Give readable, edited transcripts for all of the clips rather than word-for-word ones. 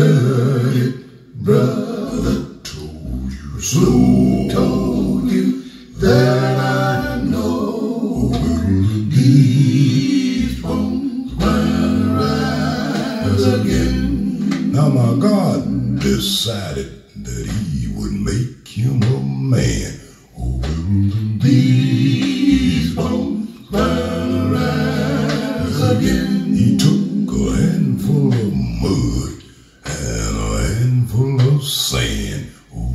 heard it, brother. Told you so. Told you that I know these bones might rise again. Now my God decided that he would make him a man. Oh, these bones might rise again. He took a handful of mud and a handful of sand. Oh,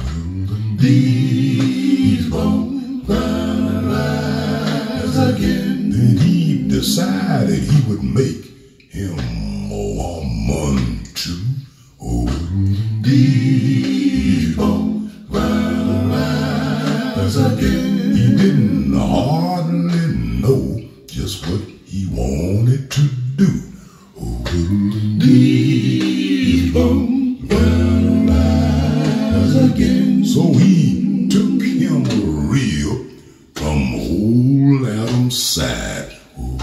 these bones might rise again. Then he decided he would make him a woman too. Oh, these bones might rise again. He didn't hardly know just what he wanted to do. Oh, these bones might rise again. So he took him a rib from old Adam's side. Oh,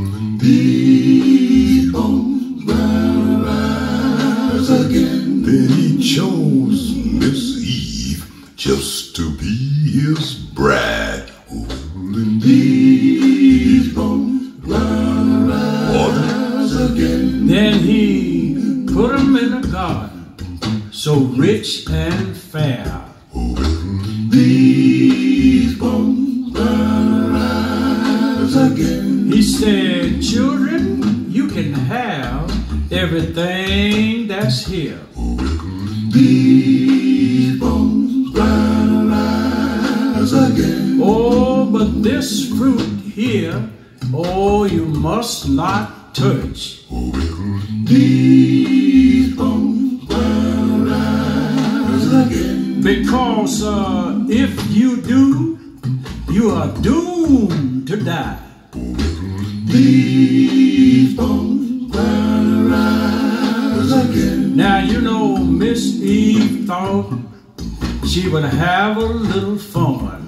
these bones might rise again. Then he chose Miss Eve just to be his bride. Oh, these bones might rise again. Then he put him in a garden, so rich and fair. Oh, these bones might rise again. He said, children, you can have everything that's here. Oh, these bones might rise again. Oh, but this fruit here, oh, you must not touch. Oh, these bones might rise again. Because if you do, you are doomed to die. These bones might rise again. Now, you know, Miss Eve thought she would have a little fun.